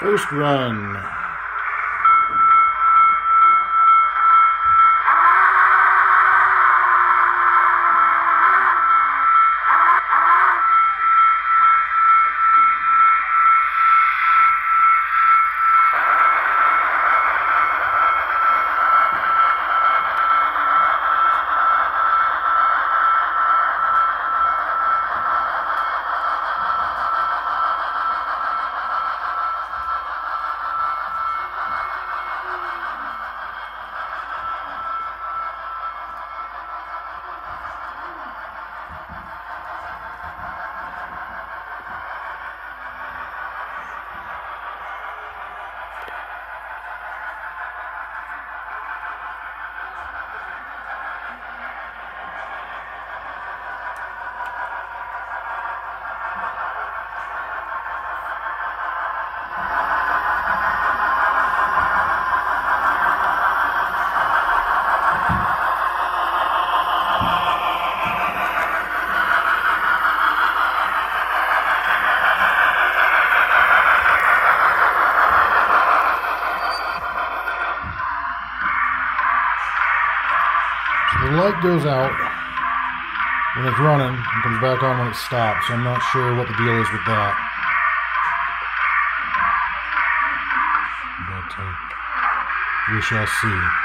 First run. The light goes out when it's running and comes back on when it stops, so I'm not sure what the deal is with that. But we shall see.